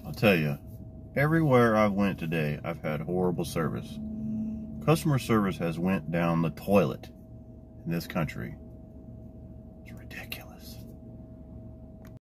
I'll tell you, everywhere I went today, I've had horrible service. Customer service has went down the toilet in this country. It's ridiculous.